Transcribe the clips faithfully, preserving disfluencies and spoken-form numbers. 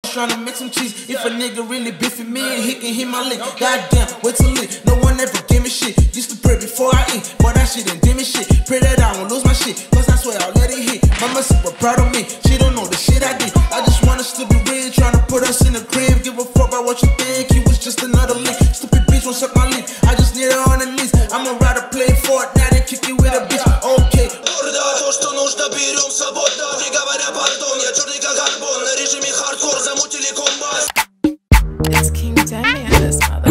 Trying to make some cheese. If a nigga really biffing me and he can hit my lick. Goddamn, wait till lit. No one ever give me shit. Used to pray before I eat, but that shit ain't dim me shit. Pray that I won't lose my shit, cause I swear I'll let it hit. Mama super proud of me. She don't know the shit I did. I just want us to be real, trying to put us in the crib. Give a fuck about what you think. He was just another lick. Stupid bitch won't suck my lip. I just need her on the list. I'ma rather play for it now than kick it with a bitch. Okay. То, что нужно, берем свободно. Не говоря пардон, я черный как карбон. На режиме хардкор замутили комбас. It's King Demi and this mother.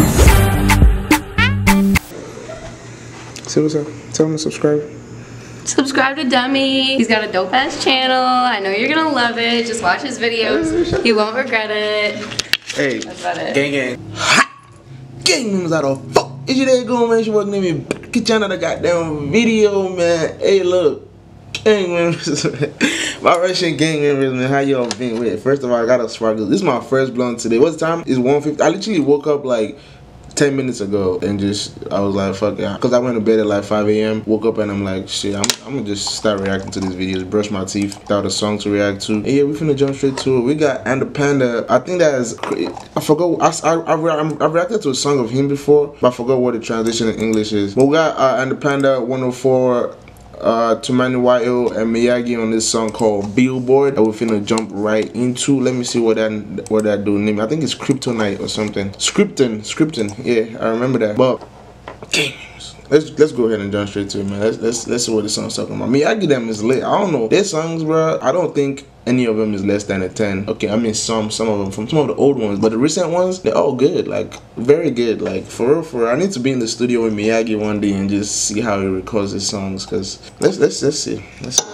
Say what's up. Tell him to subscribe. Subscribe to Demi. He's got a dope ass channel. I know you're gonna love it. Just watch his videos. You won't regret it. Hey, that's about it. Gang gang. Ha! Gang members out of fuck. Is you there going, man? She wasn't even get you another goddamn video, man. Hey, look. Gang members. My Russian gang members, man. How y'all been with? First of all, I got a sparkle. This is my first blunt today. What's the time? It's one fifty. I literally woke up like ten minutes ago and just, I was like, fuck yeah. Because I went to bed at like five A M Woke up and I'm like, shit, I'm, I'm gonna just start reacting to these videos. Brush my teeth without a song to react to. And yeah, we finna jump straight to it. We got And the Panda. I think that is, I forgot, I, I, I, I reacted to a song of him before, but I forgot what the translation in English is. But we got uh, And the Panda one oh four. Uh, Toumani Y O and Miyagi on this song called Billboard that we're finna jump right into. Let me see what that what that dude name. I think it's Kryptonite or something. Scripton, Scripton. Yeah, I remember that. But okay, let's let's go ahead and jump straight to it, man. Let's let's let's see what the song's talking about. Miyagi them is lit. I don't know their songs, bro. I don't think any of them is less than a ten. Okay, I mean some some of them from some of the old ones, but the recent ones, they're all good, like very good. Like for real, for real. I need to be in the studio with Miyagi one day and just see how he records his songs. Cause let's let's let's see. Let's see.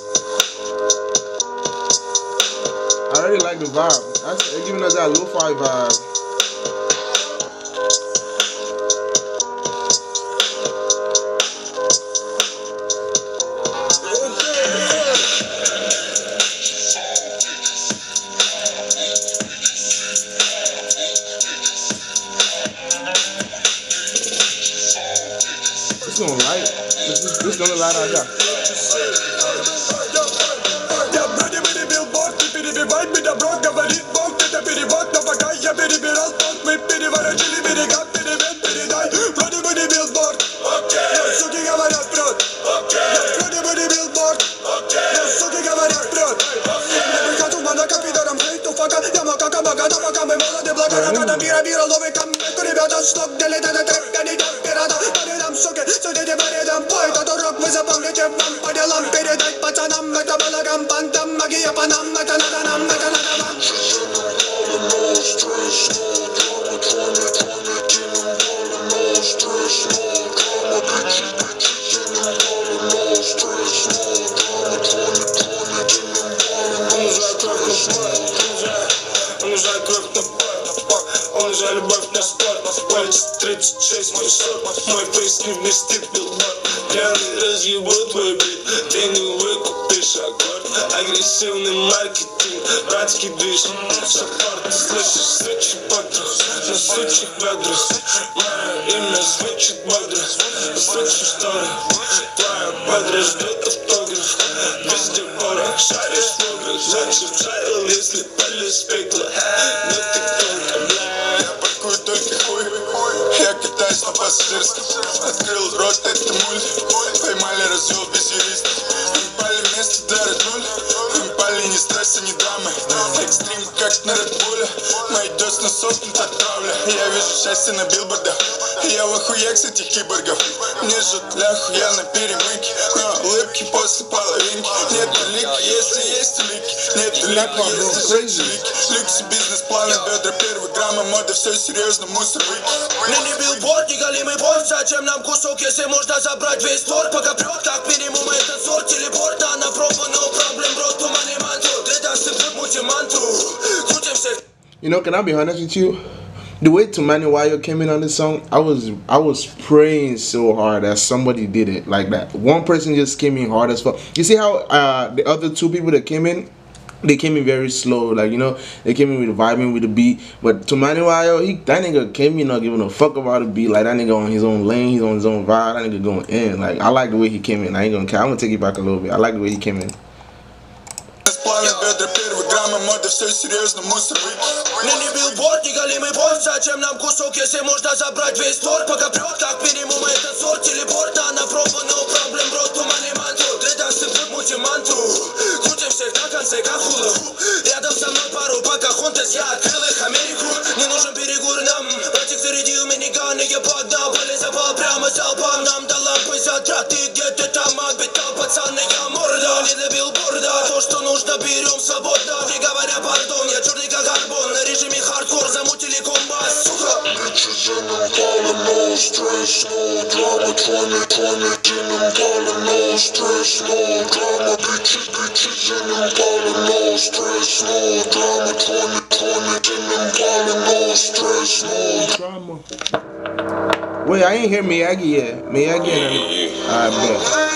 I already like the vibe. That's they're giving us that lo-fi vibe. It's gonna light. This is this gonna light out there. Он уже любовь на спорт, палец тридцать шесть, мой сорок, мой фейс не вместит билборд. Пьяный разъебут твой бит, ты не выкупишь аккорд. Агрессивный маркетинг, братский движ, саппорт. Ты слышишь, свечи потрох, на сучьих бедрах. Мое имя звучит бодро, слышу шторы. Твоя подруга ждет автограф, везде порох. Шаришь в углах, значит жарил, если палец пекла. Но ты только, бля. Я катаюсь на пассажирском, открыл рот, это мульт. Поймали развел без юристов. Выпали место для Red Bull. Выпали ни стресса, ни драмы. Экстрим, как на Red Bull. Мои десна сохнут от травли. Я вижу счастье на билбордах. Я в охуях с этих киборгов. Мне жут ляху, я на перемыке. Но улыбки после половинки. Нет улики, если есть улики. Нет улики, если улики. Люкс, бизнес-планы, бедра, первый грамма моды. Все серьезно, мусор выки. Не билборд, не голимый борт. Зачем нам кусок, если можно забрать весь торт? Пока прет, как минимум этот сорт. Телепорт, а на пробу, no problem, bro. Тумани мантру, ты дашь ты мути мантру. Крутимся. You know, can I be honest with you? The way Toumani Y O came in on this song, I was I was praying so hard that somebody did it like that. One person just came in hard as fuck. You see how uh, the other two people that came in, they came in very slow, like, you know, they came in with vibing with the beat. But Toumani Y O, he that nigga came in not giving a fuck about the beat. Like, that nigga on his own lane, he's on his own vibe. That nigga going in. Like, I like the way he came in. I ain't gonna care. I'm gonna take you back a little bit. I like the way he came in. все серьезно мысли. Мне не билборд, не голимый порт. Зачем нам кусок, если можно забрать весь торт? Пока прет, как минимум этот сорт телепорта. На пробу, no проблем, бро, тумани мантру. Тридцать путь, мутим мантру. Крутим всех на конце, как хулу. Рядом со мной пару Покахонтас, я открыл их Америку. Не нужен перегур нам. Братик зарядил миниган, и я погнал. Поле запал прямо залпом. Нам до лампы затрат. Ты где-то там обитал, пацаны, я морда. Не для билборда. То, что нужно, берем свободно. Не говоря пардон, я черный как арбон. На режиме хардкор замутили комбас, сука. Bitches in them calling, no stress, no drama. Twenty, twenty, in them calling, no stress, no drama. Bitches, bitches in them calling, no stress, no drama. Twenty, twenty, in them calling, no stress, no drama. Wait, I ain't hear Miyagi yet. Miyagi ain't. I bet.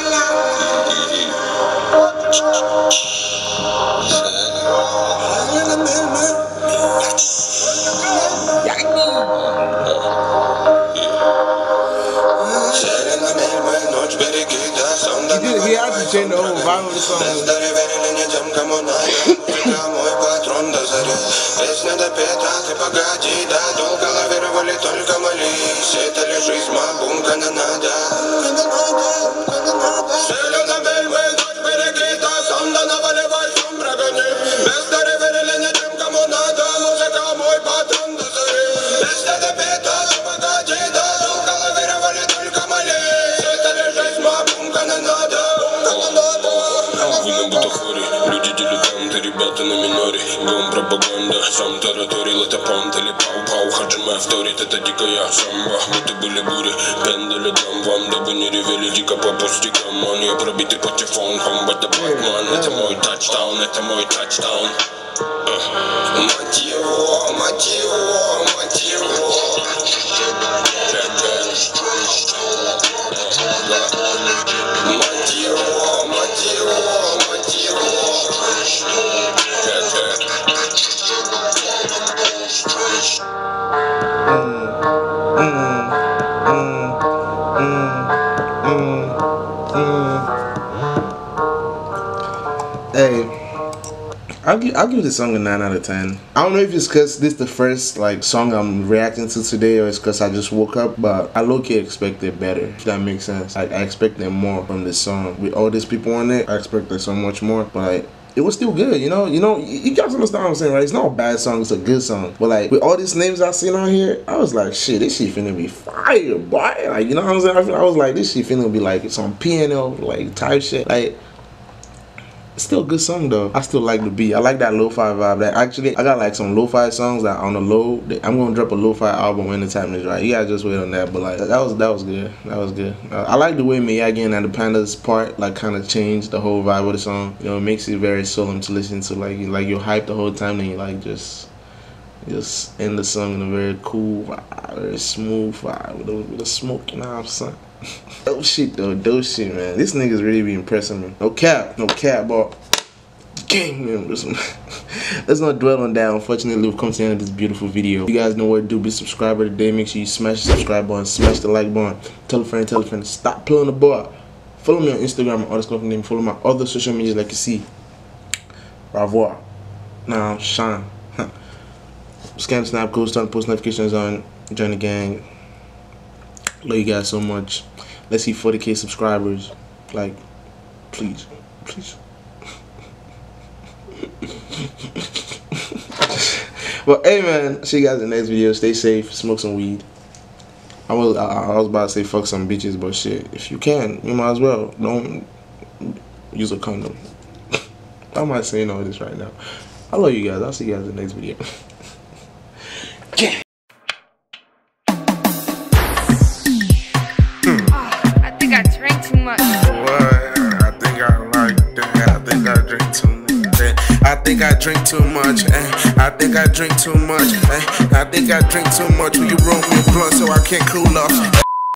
He had to change the whole vibe of the song. На миноре, гон пропаганда. Сам тараторил, это понт или пау-пау. Хаджима вторит, это дикая самба. Будто были бури, пендали дам вам. Дабы не ревели дико по пустякам. Он я пробитый патефон, это Бэтмен. Это мой тачдаун, это мой тачдаун. Мать его, мать его, мать его. Мать его, мать его, мать его. Hey, I'll give, I'll give this song a nine out of ten. I don't know if it's because this is the first like song I'm reacting to today, or it's because I just woke up, but I low-key expected better, if that makes sense. Like, I expected more from this song. With all these people on it, I expected so much more, but like, it was still good, you know? You know, you guys understand what I'm saying, right? It's not a bad song, it's a good song. But like, with all these names I seen on here, I was like, shit, this shit finna be fire, boy. Like, you know what I'm saying? I, feel, I was like, this shit finna be like some piano, like, type shit. Like, it's still a good song though. I still like the beat. I like that lo-fi vibe. That actually, I got like some lo-fi songs that on the low. I'm gonna drop a lo-fi album when the time is right. You gotta just wait on that. But like, that was that was good. That was good. Uh, I like the way Miyagi and the Pandas part like kind of changed the whole vibe of the song. You know, it makes it very solemn to listen to. Like, you, like you're hyped the whole time, and you like just just end the song in a very cool vibe, very smooth vibe with a, with a smoke. You know what I'm saying? Dope shit though, dope shit, man. This nigga's really be impressing me. No cap, no cap, but gang members. Let's not dwell on that. Unfortunately, we've come to the end of this beautiful video. You guys know what to do. Be a subscriber today. Make sure you smash the subscribe button, smash the like button. Tell a friend, tell a friend. Stop pulling the bar. Follow me on Instagram and underscore name. Follow my other social medias like you see. Au revoir. Now, Sean. Scan, snap, cool, start post notifications on. Join the gang. Love you guys so much. Let's see forty K subscribers. Like, please, please. Well, hey man, see you guys in the next video. Stay safe, smoke some weed. I was I, I was about to say fuck some bitches, but shit, if you can, you might as well. Don't use a condom. Why am I saying all this right now? I love you guys. I'll see you guys in the next video. Yeah. I drank too much. What? I think I like that. I think I drink too much. I think I drink too much. Eh? I think I drink too much. Eh? I think I drink too much. Will you roll me a blunt so I can't cool off?